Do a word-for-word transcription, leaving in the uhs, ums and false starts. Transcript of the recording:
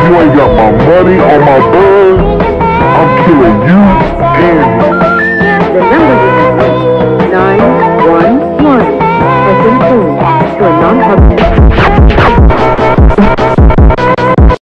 you ain't got my money or my buzz, I'm killing you and me. The number you have reached, nine one one, has been changed to a non-public.